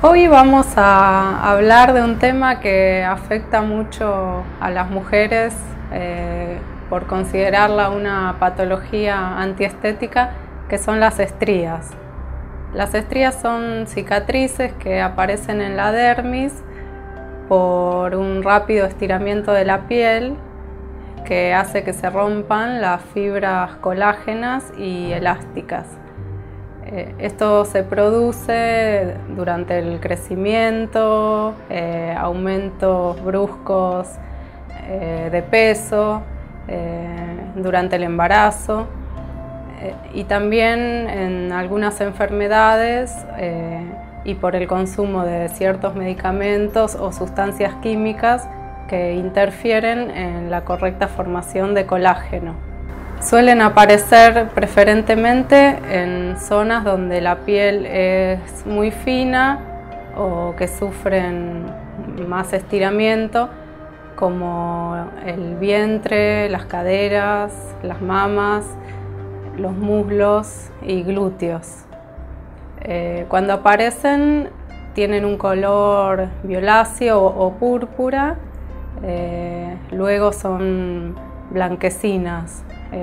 Hoy vamos a hablar de un tema que afecta mucho a las mujeres por considerarla una patología antiestética, que son las estrías. Las estrías son cicatrices que aparecen en la dermis por un rápido estiramiento de la piel que hace que se rompan las fibras colágenas y elásticas. Esto se produce durante el crecimiento, aumentos bruscos de peso, durante el embarazo y también en algunas enfermedades y por el consumo de ciertos medicamentos o sustancias químicas que interfieren en la correcta formación de colágeno. Suelen aparecer preferentemente en zonas donde la piel es muy fina o que sufren más estiramiento, como el vientre, las caderas, las mamas, los muslos y glúteos. Cuando aparecen tienen un color violáceo o púrpura, luego son blanquecinas.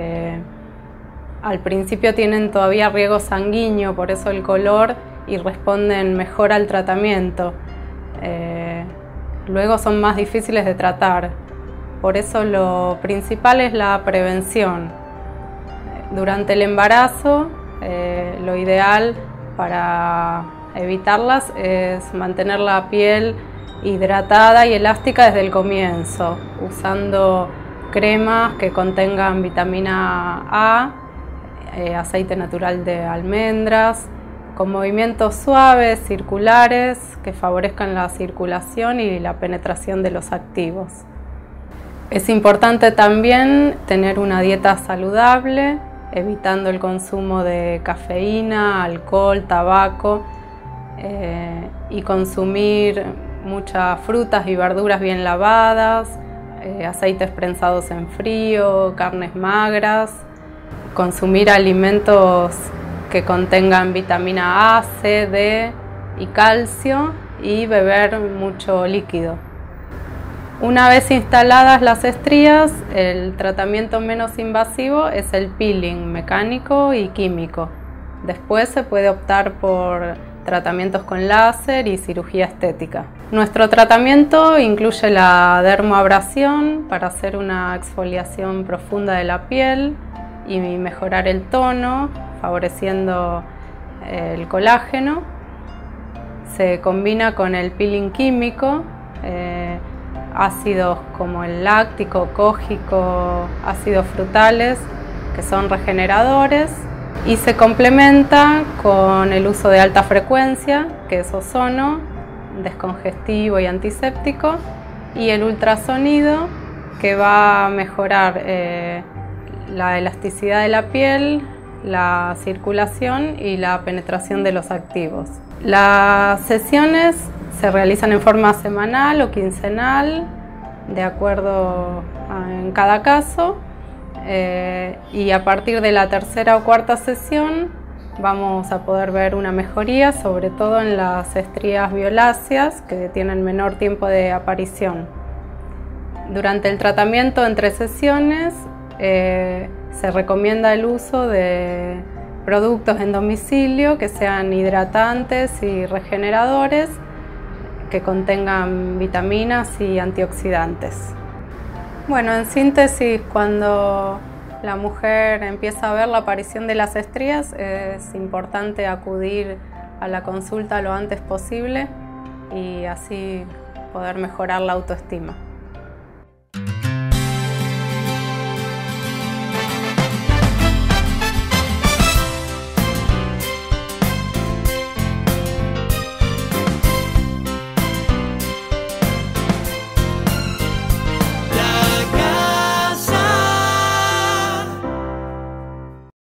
Al principio tienen todavía riego sanguíneo, por eso el color, y responden mejor al tratamiento. Luego son más difíciles de tratar, por eso lo principal es la prevención. Durante el embarazo, lo ideal para evitarlas es mantener la piel hidratada y elástica desde el comienzo, usando cremas que contengan vitamina A, aceite natural de almendras, con movimientos suaves, circulares, que favorezcan la circulación y la penetración de los activos. Es importante también tener una dieta saludable, evitando el consumo de cafeína, alcohol, tabaco y consumir muchas frutas y verduras bien lavadas, aceites prensados en frío, carnes magras, consumir alimentos que contengan vitamina A, C, D y calcio y beber mucho líquido. Una vez instaladas las estrías, el tratamiento menos invasivo es el peeling mecánico y químico. Después se puede optar por tratamientos con láser y cirugía estética. Nuestro tratamiento incluye la dermoabrasión para hacer una exfoliación profunda de la piel y mejorar el tono, favoreciendo el colágeno. Se combina con el peeling químico, ácidos como el láctico, cógico, ácidos frutales, que son regeneradores, y se complementa con el uso de alta frecuencia, que es ozono, descongestivo y antiséptico, y el ultrasonido, que va a mejorar la elasticidad de la piel, la circulación y la penetración de los activos. Las sesiones se realizan en forma semanal o quincenal, de acuerdo en cada caso, y a partir de la tercera o cuarta sesión vamos a poder ver una mejoría, sobre todo en las estrías violáceas, que tienen menor tiempo de aparición. Durante el tratamiento entre sesiones se recomienda el uso de productos en domicilio que sean hidratantes y regeneradores, que contengan vitaminas y antioxidantes. Bueno, en síntesis, cuando la mujer empieza a ver la aparición de las estrías, es importante acudir a la consulta lo antes posible y así poder mejorar la autoestima.